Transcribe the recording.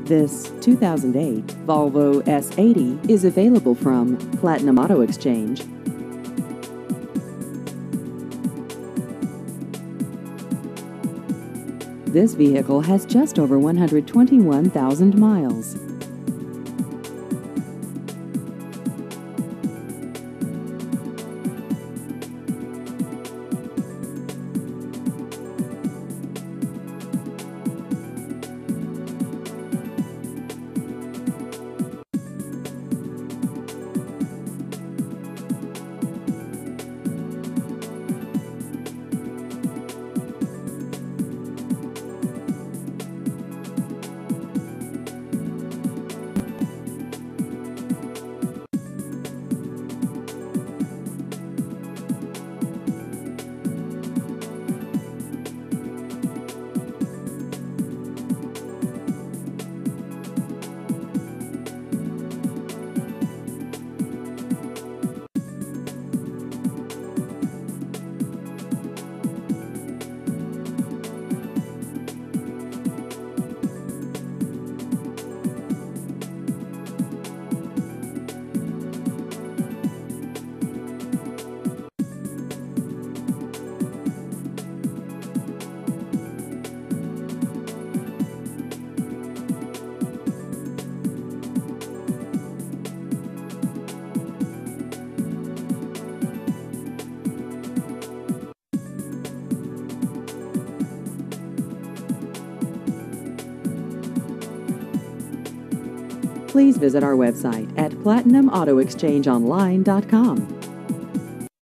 This 2008 Volvo S80 is available from Platinum Auto Exchange. This vehicle has just over 121,000 miles. Please visit our website at platinumautoexchangeonline.com.